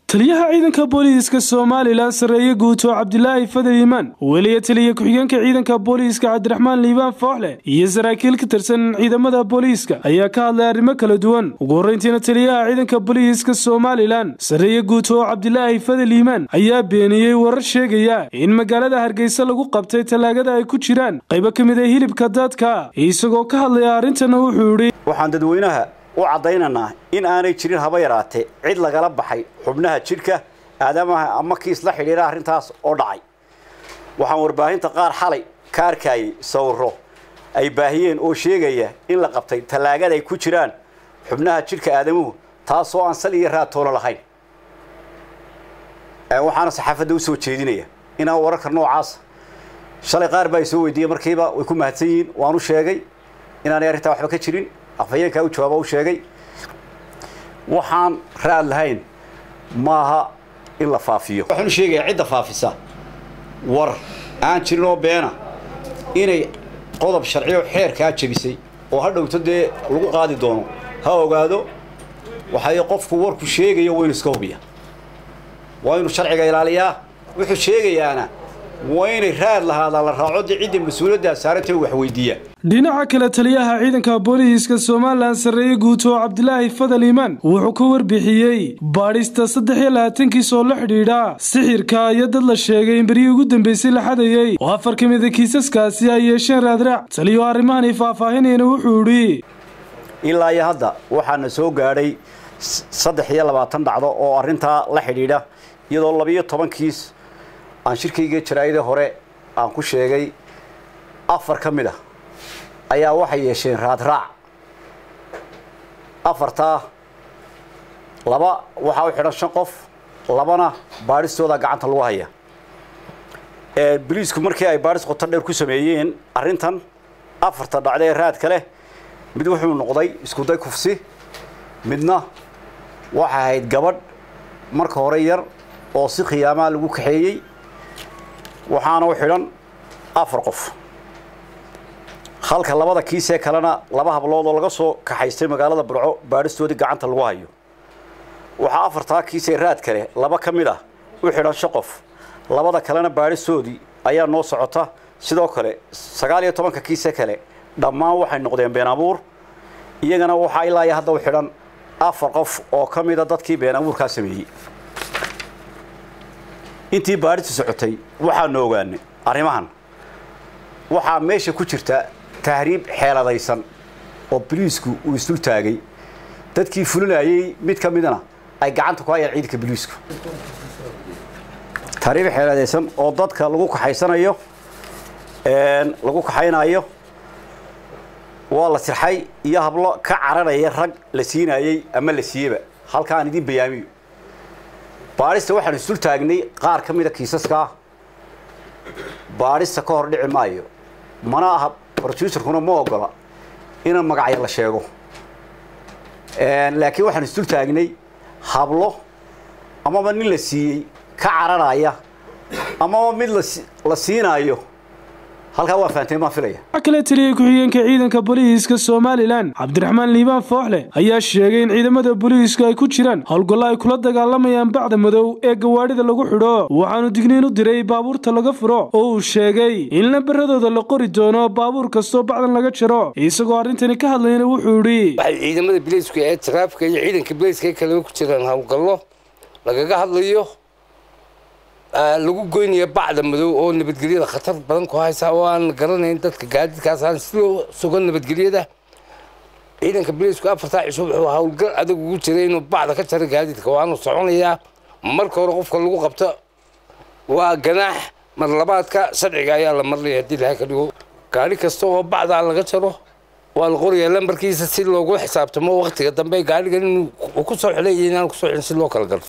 taliyaha ciidanka booliiska Soomaaliland sareeye guuto Cabdilaahi Fadal Iimaan waliya taliye ku-xigeenka ciidanka booliiska Cabdiraxmaan Liibaan Fooxle iyo saraakiil ka tirsan ciidamada booliiska ayaa ka hadlay arrimo kala duwan ugu horeyntiina taliyaha ciidanka booliiska Soomaaliland sareeye guuto Cabdilaahi Fadal Iimaan ayaa beeniyay warar sheegaya in magaalada Hargeysa lagu qabtay talaagada ay ku jiraan qayb ka mid ah hilibka dadka isagoo ka hadlay arrintan wuxuu yiri waxaan dadweynaha وعدينا إن أنا يشرين هبا يراته عيد لقلب بحي حبناها شركة آدمها أما كيس لحي لي راح نتاس أرضعي وحمر باهين تقار حالي كاركاي صوره أي باهين أو شيء جاية إن لقبتي تلاجة أي كوشران حبناها شركة آدمه تاسو عن سلي رات طول الحين وحنا صحافة دوسو تشيدينية إن هو ورك النوع عاص شلي قارب يسوي دي مركبة ويكون مهتين وانو شيء جاي إن أنا يرتاح واحد بكتشرين أفهمك أو شباب أو شيء وحن رأى الهين ماها إلا فافيو وحن شيء عدة فافسة ور أنا شنو بينا إني قضب شرعي وحير كاتشبيسي وهذا وتدي لو قاعد يدونه هاو قادو وحيقف ورك شيء يوين سكوبيا وين الشرع قايل عليها وحش شيء أنا وين رأى هذا الرعود عيد المسؤولية سارته وحويدية dhinaca kale taliyaha ciidanka booliiska Soomaaliland sareeye guuto Cabdilaahi Fadal Iimaan wuxuu ku warbixiyay baarista 23 soo la xidhiidha sixirka iyo dad la sheegay in bari ugu dambeysay la xadayay oo afar ka mid ah kiisaskaasi ay yeesheen raadraac taliyo arrimahan faahfaahinayna wuxuu yiri ilaa iyo hadda waxaana soo gaaray 23 dhacdo oo arinta la xidhiidha iyadoo 12 kiis aan shirkayga jaraayada hore aan ku sheegay afar ka mid ah ayaa waxay yeesheen raadraac afarta laba waxa uu xidhan 5 qof labana baaristooda gacanta lagu haya booliisku markii ay baaris qoto dheer ku sameeyeen arintan afarta dhacday raad kale mid wuxuu noqday isku day kufsi midna waxa ahayd gabadh marka hore yar oo si qiyaama lagu kaxeeyay waxaana u xidhan 4 qof halka labada kiis ee kalena laba hablood oo laga soo kaxaystay magaalada Burco baaristoodii gacanta lagu hayo waxa afarta kiis ee raad kale laba kamid ah u xidhan shaqof labada kalena baaristoodii ayaa noo socota sidoo kale 19 kiis ee kale dhammaan waxay noqdeen been abuur iyagana waxa ilaa hadda u xidhan 4 qof oo kamid ah dadkii been abuurka sameeyay intii baaristu socotay waxaan ogaanay arrimahan waxa meesha ku jirta tahriib xeeladaysan oo booliisku uu isdul taagay dadkii fulinayay mid ka midna ay gacanta ku hayeen ciidanka booliisku tahriib xeeladaysan oo dadka lagu kaxaysanayo lagu kaxaynayo waa la sirxay iyo hablo ka caranaya rag la siinayay ama la siiyaba halkaan idin bayaamiyo baarista waxaan isdul taagnay qaar ka mid ah kiisaska baarista ka hor dhici maayo mana aha producerkuna ma ogola in magacyo la sheego laakiin waxaan isdul taagnay hablo ama nin la siiyay ka caranaya ama mid la siinayo halka waa faantay ma filaya kale taliye ku-xigeenka ciidanka booliiska Soomaaliland Cabdiraxmaan Liibaan Fooxle ayaa sheegay in ciidamada booliiska ay ku jiraan howlgal ay kula dagaalamayaan bacda madow ee gawaarida lagu xidho waxaanu digniin u diray baabuurta laga furo oo uu sheegay in lambaradooda la qori doono baabuur kasto bacdan laga jiro isagoo arintani ka hadlayna wuxuu yiri waxay ciidamada booliiska ee traafka iyo ciidanka booliiska kale ku jiraan howlgallo lagaga hadlayo lagu goynayo bacda madow oo nabadgelyada khatar badan ku haysa oo aan garanayn dadka gaadiidkaas aan si sugan nabadgelyada ciidanka booliisku afarta cisho wuxuu hawlgal adag ugu jiray inuu bacda ka jaro gaadiidka waanu soconayaa marka hore qofka lagu qabto waa ganaax mar labaadka sharciga ayaa la marlaya hadii la ka dhigo gaari kasta oo bacda laga jaro waa la qoriyaa lambarkiisa si loogu xisaabtamo waqtiga dambe gaariga inuu ku soo xilay inaan ku soo xilin si loo kala galo